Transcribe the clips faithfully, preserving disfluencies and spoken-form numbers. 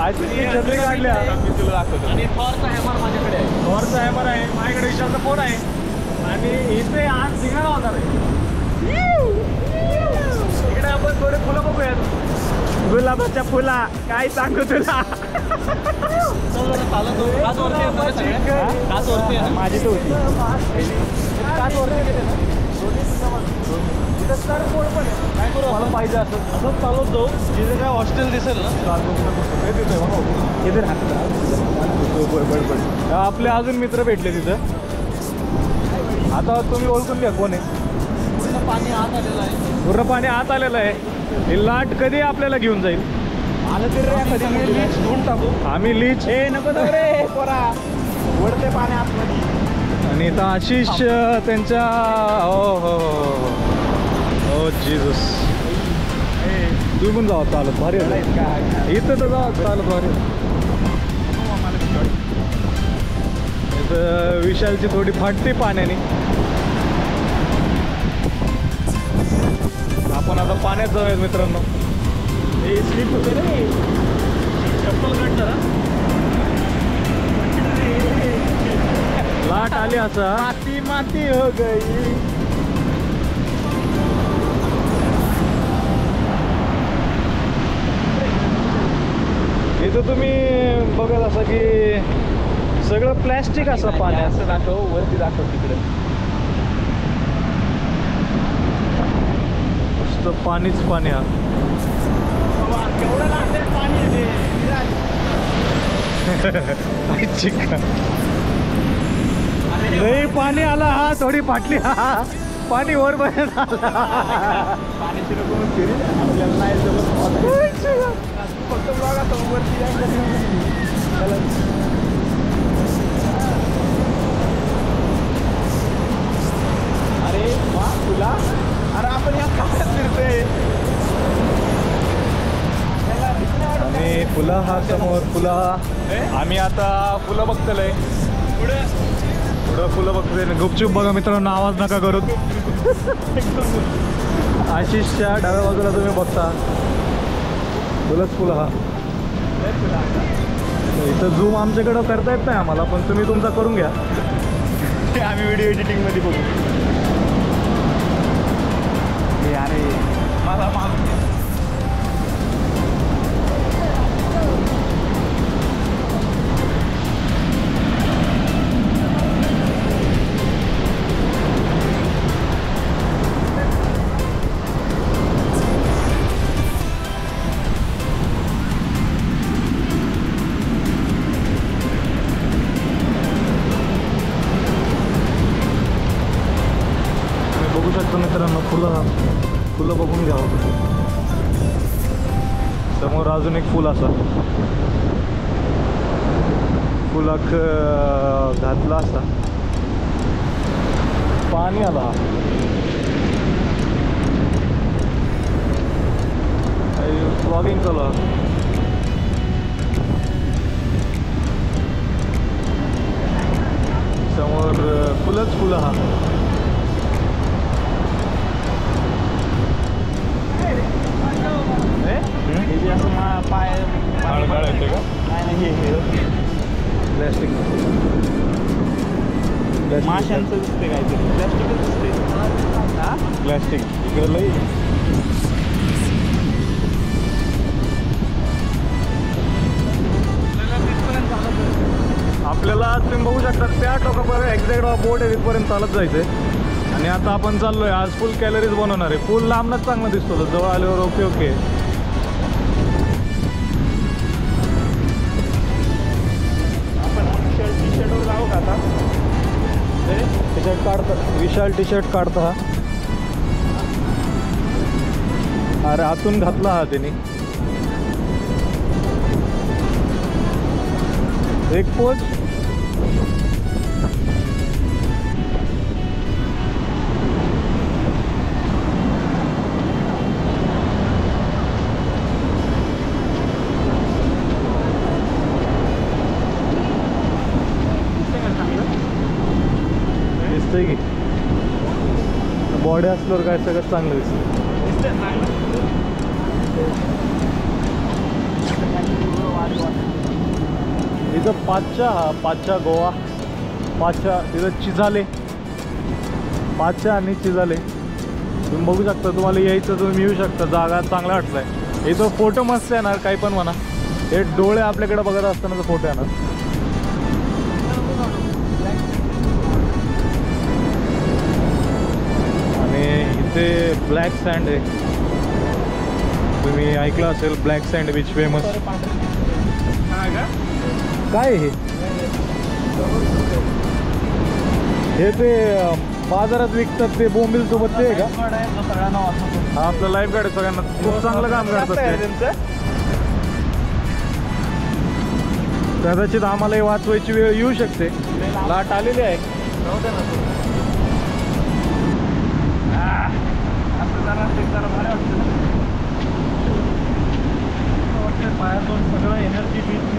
आशिषने छत्री काढल्या. मी तुला दाखवतो. आणि थॉरचा हॅमर माझ्याकडे आहे. थॉरचा हॅमर आहे माझ्याकडे. विशालचा फोन आहे. आणि इथे आज सिंगाला होणार आहे. इकडे आपण थोडे फुलं बघूयात. गुलाबाच्या फुला काय सांगू तुला. माझी तर होती. मला पाहिजे असं असंच चालवत जाऊ. जिथे काय हॉस्टेल दिसेल ना इथे राहत. आपले अजून मित्र भेटले तिथं. आता तुम्ही ओळखून घ्या कोण आहे. पूर्ण पाणी आत आलेलं आहे. पूर्ण पाणी आत आलेलं आहे. ही लाट कधी आपल्याला घेऊन जाईल. आलं तरी कधी धुवून टाकू आम्ही. लीच हे नको रे पोरा वडते पाणी आतमध्ये. आणि इथं आशिष त्यांच्या हो हो हो जीजस. तुम्ही पण जावा चालत भारी इथं तर जावा चालत भारी. इथं विशालची थोडी फाटते पाण्याने. आपण आता पाण्यात जाऊयात मित्रांनो. हे स्लिप होते रे चप्पल काढणार. लाट आली असा माती माती हो गई. इथं तुम्ही बघत असं की सगळं प्लॅस्टिक असं पाणी. असं दाखव वरती दाखव तिकडे नुसतं पाणीच पाणी. हा लई पाणी आला. हा थोडी फाटली. हा पाणी वर पर्यंत आला. पाण्याची नको आपल्याला नाही फक्त बघा वरती. अरे वा तुला. अरे आपण या काळात फिरतोय. आणि फुला हा समोर फुला. आम्ही आता फुलं बघतोय. पुढे पुढं फुलं बघतोय. गुपचूप बघा मित्रांनो. आवाज नका करू. आशिषच्या डाव्या बाजूला तुम्ही बघता फुलंच फुलं. हा इथं झूम आमच्याकडं करता येत नाही आम्हाला. पण तुम्ही तुमचा करून घ्या. आम्ही व्हिडिओ एडिटिंग मध्ये बघू. अरे मला मागून मित्रांनो. फुलं फुलं बघून घ्यावं. समोर अजून एक फुल असा फुलाक घातला असा पाणी आला. व्लॉगिंग चालू. समोर फुलंच फुलं. हा पाय काढायचं का. नाही नाही प्लॅस्टिक माशांचं दिसते काहीतरी. प्लॅस्टिकच दिसते. हा प्लॅस्टिक इकडं लई. आपल्याला तुम्ही बघू शकता त्या टोकापर्यंत एक्झॅक्ट बोर्ड आहे तिथपर्यंत चालत जायचं आहे. आणि आता आपण चाललोय. आज फुल कॅलरीज बनवणार आहे. फुल लांबनच चांगलं दिसतो. जवळ आल्यावर ओके ओके. टी शर्ट काढता विशाल. टी शर्ट काढता. अरे आतून घातला हा त्याने. एक पोच. दिसतंय की बॉडी असल्यावर काय सगळं चांगलं दिसतं. इथं पाचच्या हा पाचच्या गोवा पाचच्या तिथं चिजाले पाचच्या आणि चिजाले तुम्ही बघू शकता. तुम्हाला यायचं तुम्ही येऊ शकता. जागा चांगला वाटतंय. इथं फोटो मस्त येणार काही पण म्हणा. हे डोळे आपल्याकडे बघत असताना फोटो येणार. आणि इथे ब्लॅक सँड आहे. तुम्ही ऐकलं असेल ब्लॅक सँड बीच फेमस. काय हे हे ते बाजारात विकतात ते बोंबील सोबत ते आहे का? हा आपलं लाईफ गार्ड आहे. सगळ्यांना खूप चांगलं काम करतात. कदाचित आम्हालाही वाचवायची वेळ येऊ शकते. लाट आलेली आहे. पायातून सगळं एनर्जी बीच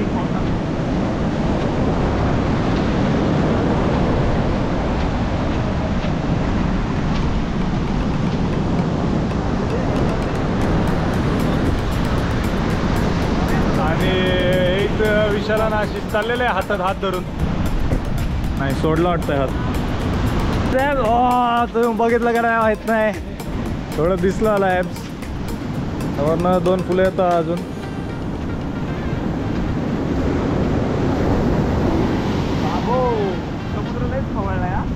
आणि एक विशाला नाशिक चाललेलं आहे हातात हात धरून. नाही सोडला वाटतंय हात. तुम्ही बघितलं का नाही माहित नाही. थोडं दिसलं आला ॲप्स वरनं दोन फुलं येतात अजून. समुद्र लयच खवळला या.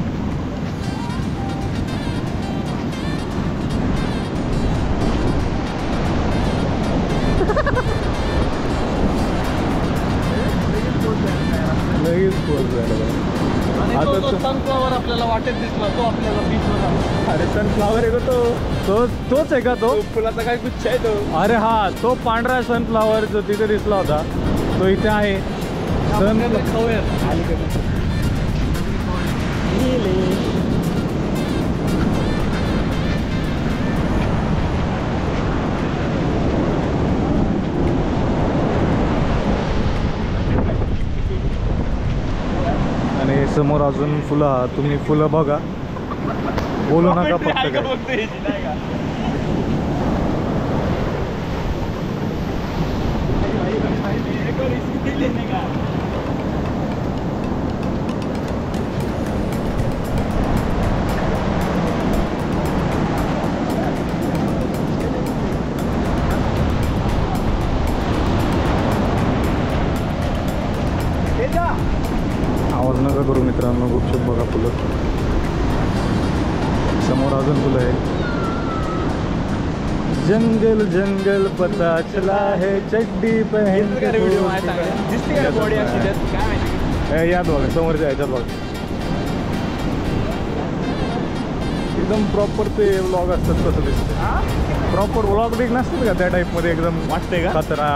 लगेच पोहोच झाला. सनफ्लावर आपल्याला वाटेत दिसला तो आपल्याला बीचवर. अरे सनफ्लावर आहे का तो? तो तोच आहे का तो? फुलाचा काय गुच्छ आहे तो? अरे हा तो पांढरा सनफ्लावर जो तिथे दिसला होता तो इथे आहे. सनफ्लावर आणि समोर अजून फुलं. तुम्ही फुलं बघा. बोलू नका फक्त काय. आवाज नका करू मित्रांनो. गुपचूप बघा फुलं. समोर अजून फुलं आहे. जंगल जंगल पता चला है चड्डी पहन के. याद बघा समोरच्या ह्याच्यात बघा. एकदम प्रॉपर ते व्लॉग असतात तसं दिसतं. प्रॉपर व्लॉग बिग नसतात का त्या टाईपमध्ये एकदम वाटते का खतरा.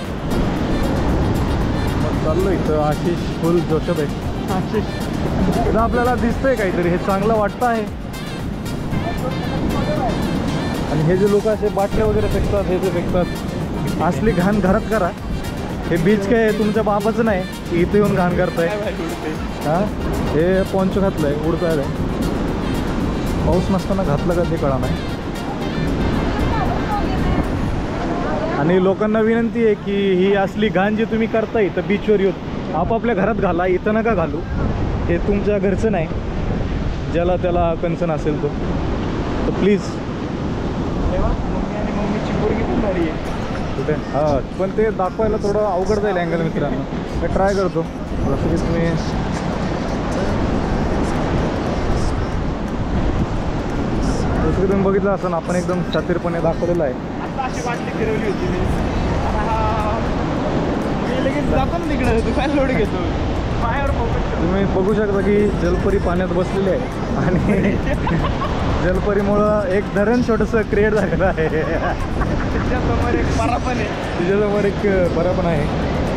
चाललो इथं आशिष फुल जोशत आहे. आशिष इथं आपल्याला दिसतंय काहीतरी. हे चांगलं वाटतं आहे. आणि हे जे लोक असे बाटल्या वगैरे फेकतात हे जे फेकतात असली घाण घरात करा. हे बीच काय तुमच्या बाबाचं नाही की इथे येऊन घाण करताय. हां हे पोंचो घातलं आहे उडताय. पाऊस नसताना घातलं का ते कळा नाही. आणि लोकांना विनंती आहे की ही असली घाण जी तुम्ही करताय तर बीचवर येऊन आपापल्या घरात घाला. इथं नका घालू. हे तुमच्या घरचं नाही. ज्याला त्याला कन्सर्न असेल तो तर प्लीज. मम्मी आणि मम्मीची पोरगी पण भारी आहे कुठे. हां पण ते दाखवायला थोडं अवघड जाईल अँगल मित्रांनो. मी ट्राय करतो जसं की तुम्ही जसं की तुम्ही बघितलं असं आपण एकदम शातीरपणे दाखवलेलं आहे. अशी वाटली फिरवली होती मी. लगेच जातो ना तिकडे. तू काय लोड घेतो पायावर. तुम्ही बघू शकता की जलपरी पाण्यात बसलेली आहे. आणि जलपरीमुळं एक धरण छोटंसं क्रिएट झालेलं आहे. त्याच्यासमोर एक परा पण आहे. तुझ्यासमोर एक परा पण आहे.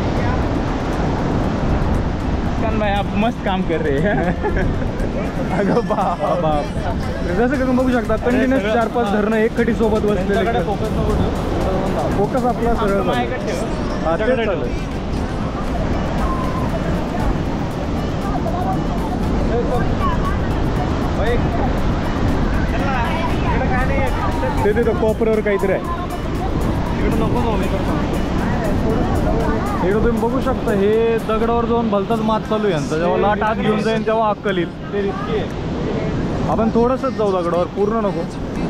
कान भाई आप मस्त काम कर रहे हैं. अगं बाप बाप. जसं की तुम्ही बघू शकता कंटिन्युअस चार पाच धरणं एक खटी सोबत बसलेले. फोकस आपला सरळ. हा तेच चालू. ते तिथं कॉपरवर काहीतरी आहे. तिकडे नको जाऊ. मी करतो इकडे तुम्ही बघू शकता हे दगडावर जाऊन भलताच मात चालू आहे यांचा. जेव्हा लाट आत घेऊन जाईल तेव्हा अक्कल येईल. ते रिस्की आहे. आपण थोडंसंच जाऊ दगडावर, पूर्ण नको.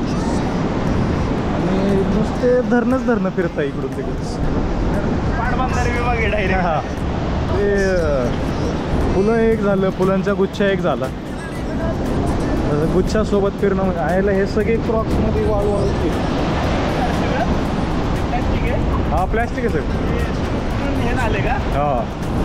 आणि नुसते धरणंच धरणं फिरता इकडून तिकडून. पाटबंधारे विभाग आहे डायरेक्ट. हा ते फुलं एक झालं, फुलांचा गुच्छ एक झाला. गुच्छासोबत फिरणं म्हणजे आयला हे सगळे क्रॉक्समध्ये वाळू वाळू फिर. हा प्लॅस्टिक आहे सर. हे झाले का? हा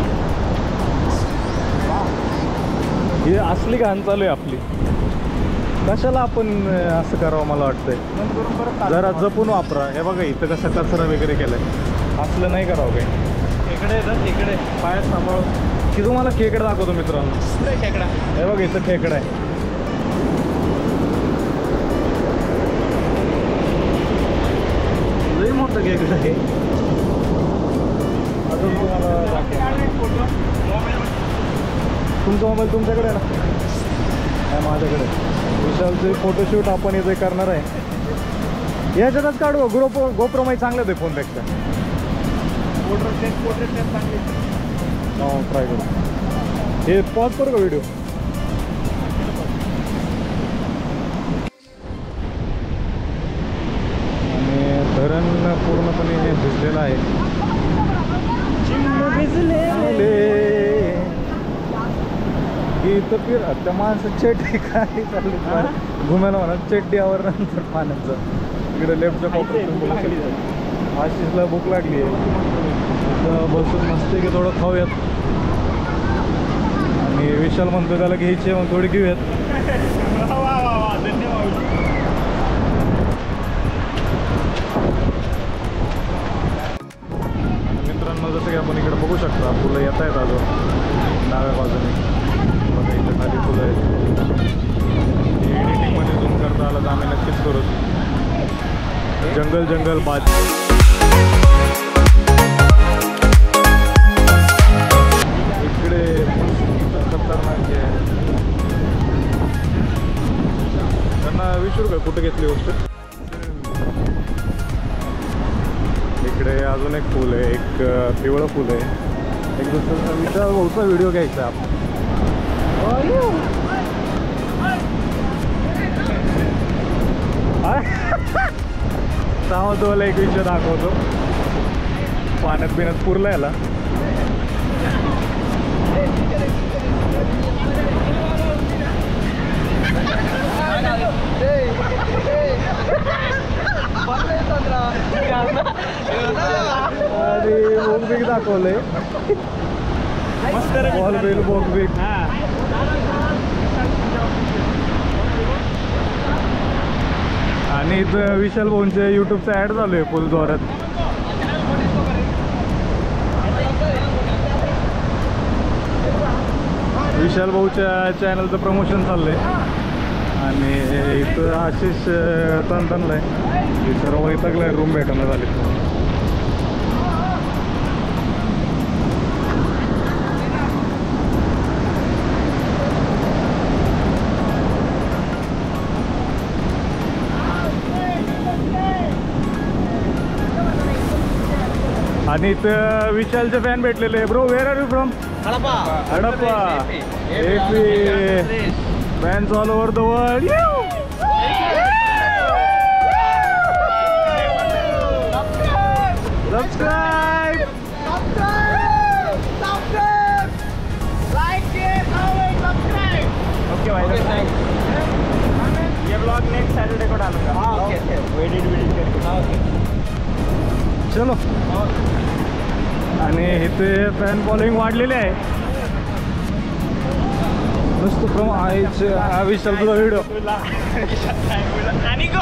हे असली घाण चालू आहे आपली. कशाला आपण असं करावं मला वाटतंय. जरा जपून वापरा. हे बघा इथं कसं कचरा वगैरे केलाय. असलं नाही करावं काही. खेकडे येतात खेकडे. पायात सांभाळून की तुम्हाला खेकडे दाखवतो मित्रांनो. खेकडा हे बघा इथं खेकडा आहे. लई मोठं खेकडं आहे. अजून तुम्हाला दाखवतो. तुमचा मोबाईल तुमच्याकडे आहे ना? आहे माझ्याकडे. विशालचे फोटोशूट आपण इथे करणार आहे. याच्यातच काढू. गोप्रो गोप्रोमाई चांगलं आहे फोनपेक्षा. हो ट्राय करू. हे पॉज करू का व्हिडिओ? आणि धरण पूर्णपणे भिजलेलं आहे. इथं फिर त्या माणसं चेटी काय चालली घुमायला म्हणा. चेट्टी आवर नंतर पाण्याचं इकडे लेफ्टच्या कोपऱ्यात आशिषला भूक लागली आहे. बसून मस्त की थोडं खाऊयात. आणि विशाल म्हणतो त्याला घ्यायची मग थोडी घेऊयात. मित्रांनो जसं की आपण इकडे बघू शकता फुलं येत आहेत अजून डाव्या बाजूने. बघा इथं खाली फुलं आहेत. एडिटिंगमध्ये झूम करता आलं तर आम्ही नक्कीच करू. जंगल जंगल बाज. इकडे खतरनाक आहे. त्यांना विचारू का कुठे घेतली गोष्ट. इकडे अजून एक फुल आहे. एक पिवळं फुल आहे. एक दुसरं विशाल भाऊचा व्हिडिओ घ्यायचा आपण. सांगतो मला एक विषय दाखवतो. पाण्यात बिण्यात पुरला याला. अरे बोगबीक दाखवलंय. बॉल बेल बोगबीक. आणि इथं विशाल भाऊंच्या युट्यूबचा ॲड चालू आहे फुल जोरात. विशाल भाऊच्या चॅनलचं प्रमोशन चाललंय. आणि इथं आशिष तनतनला आहे. सर्व इथं रूम भेटणं झाले. आणि इथं विशालचे फॅन भेटलेले. Bro where are you from? Harappa. Harappa AP fans all over the world. Subscribe. Okay भाई. ये ब्लॉग नेक्स्ट सैटरडे को डालूंगा. हाँ ओके ओके. एडिट विडिट करके. हाँ ओके. चलो. आणि इथे फॅन फॉलोईंग वाढलेले आहे. नुसतं प्रम आईचे विशाल तुझा व्हिडिओ. आणि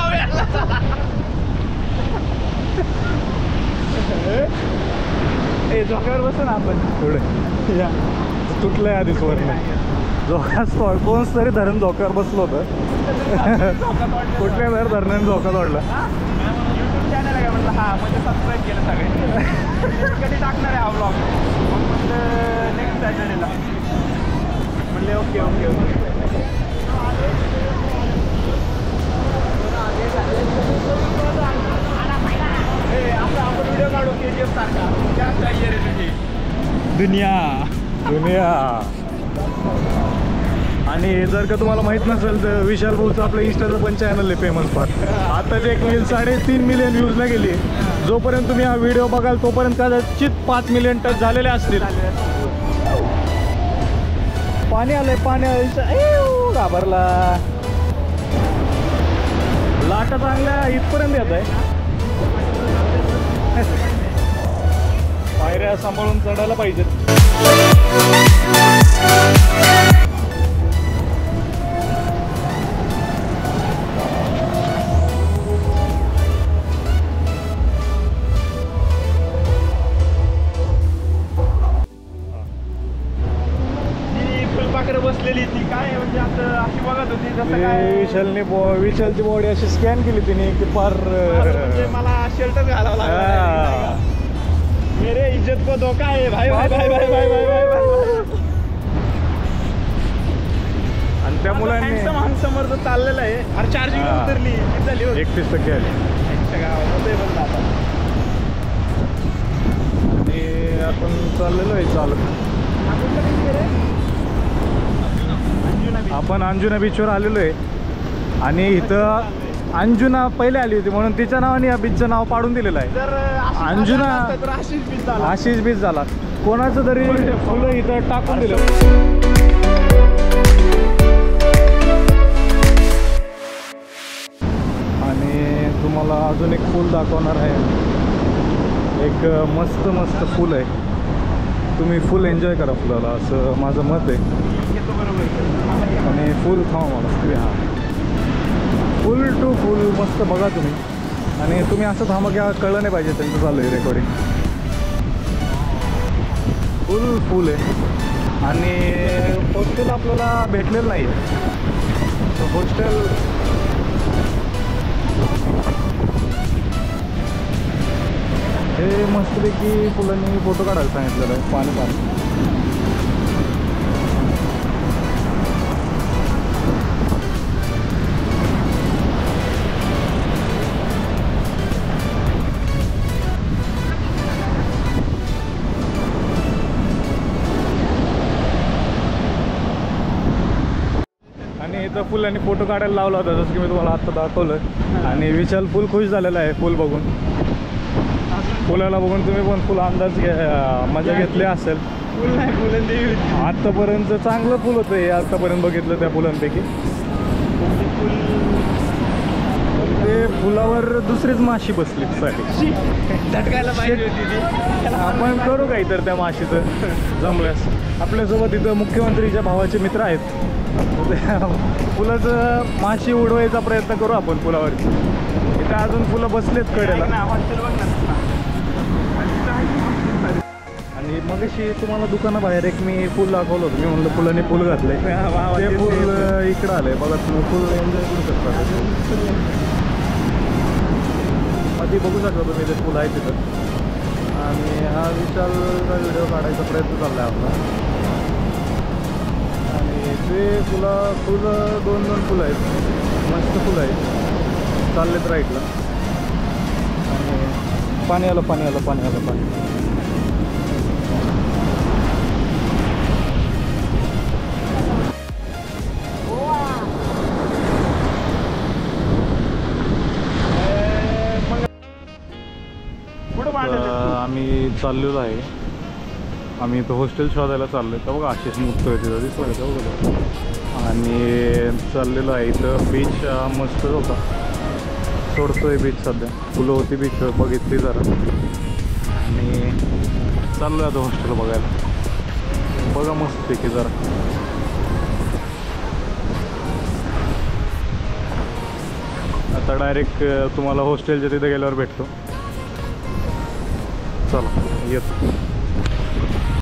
ए झोक्यावर बसू ना आपण थोडे. या तुटलंय आधीच वरनं. झोका कोणच तरी धरण झोक्यावर बसलो होतं. कुठल्या धर धरणाने झोका तोडला. चॅनल आहे म्हटलं. हा म्हणजे सबस्क्राईब केलं सगळे. कधी टाकणार आहे हा ब्लॉग. मग म्हटलं नेक्स्ट सॅटर्डेला. म्हणले ओके ओके ओके. आपला आपण व्हिडिओ काढू के जी एफ सारखा. दुनिया दुनिया. आणि जर का तुम्हाला माहित नसेल तर विशाल भाऊचं आपलं इंस्टाचं पण चॅनल आहे फेमस फार. आताच एक मिल साडेतीन मिलियन व्ह्यूजला गेली. जोपर्यंत तुम्ही हा व्हिडिओ बघाल तोपर्यंत कदाचित पाच मिलियन टच झालेले असतील. पाणी आलंय पाणी आलं घाबरला. लाटा चांगल्या इथपर्यंत येत आहे. पायऱ्या सांभाळून चढायला पाहिजेत. बसलेली ती काय म्हणजे आता अशी बघत होती जसं काय विशालने विशालची बॉडी अशी स्कॅन केली तिने की फार म्हणजे मला शर्टच घालावं लागला. मेरे इज्जत को धोका आहे भाई भाई भाई भाई भाई भाई भाई भाई. आणि त्या मुलांनी समोर तर चाललेलं आहे. अरे चार्जिंग उतरली किती झाली एकतीस टक्के आली. गावामध्ये बंद आता. आणि आपण चाललेलो आहे चालत. आपण अंजुना बीचवर आलेलो आहे. आणि इथं अंजुना पहिले आली होती म्हणून तिच्या नावाने या बीचचं नाव पाडून दिलेलं आहे. अंजुना आशिष बीच झाला. कोणाचं तरी फुलं इथं टाकून दिलं. आणि तुम्हाला अजून एक फूल दाखवणार आहे. एक मस्त मस्त फूल आहे. तुम्ही फुल एन्जॉय करा फुलाला असं माझं मत आहे. आणि फुल खावा मला तुम्ही. हां फुल टू फुल मस्त बघा तुम्ही. आणि तुम्ही असं थांबा की कळलं नाही पाहिजे त्यांचं चालू आहे रेकॉर्डिंग. फुल फुल आहे. आणि हॉस्टेल आपल्याला भेटलेलं नाही. हॉस्टेल हे मस्तपैकी फुलांनी फोटो काढायला सांगितलेलं आहे. पाणी पाणी इथं फुलांनी फोटो काढायला लावला होता जसं की मी तुम्हाला आत्ता दाखवलं. आणि विशाल फुल खुश झालेला आहे फुल बघून. फुलाला बघून तुम्ही पण फुल अंदाज घ्या मजा घेतली असेल. फुल नाही फुलं आत्तापर्यंत चांगलं फुल होतं हे आत्तापर्यंत बघितलं त्या फुलांपैकी. ते फुलावर दुसरीच माशी बसली साठी झटकायला पाहिजे होती. आपण करू काही तर त्या माशीचं जमल्यास. आपल्यासोबत इथं मुख्यमंत्रीच्या भावाचे मित्र आहेत. फुलाचं माशी उडवायचा प्रयत्न करू आपण फुलावर. इथं अजून फुलं बसलेत कडेला. आणि मग तुम्हाला दुकानाबाहेर एक मी फुल दाखवलं होतं. मी म्हणलं फुलाने फुल घातलंय. ते फुल इकडं आलंय बघा. तुम्ही फुल एन्जॉय करू शकता. आधी बघू शकता तुम्ही ते फुल आहे तिथं. आणि हा विशालचा व्हिडिओ काढायचा प्रयत्न चालला आहे आपला. आणि ते फुलं फुलं दोन दोन फुलं आहेत. मस्त फुलं आहेत. चाललेत राईटला. आणि पाणी आलं पाणी आलं पाणी आलं पाणी. आम्ही चाललेलो आहे. आम्ही इथं हॉस्टेल शोधायला चाललो आहे. तर बघा आशिष मुक्तोय तिथं दिसतोय का बघा. आणि चाललेलो आहे इथं. बीच मस्त होता. सोडतोय बीच सध्या. फुलं होती बीच बघितली जरा. आणि चाललो आहे आता हॉस्टेल बघायला. बघा मस्तपैकी जरा. आता डायरेक्ट तुम्हाला हॉस्टेलच्या तिथे गेल्यावर भेटतो. चला येतो.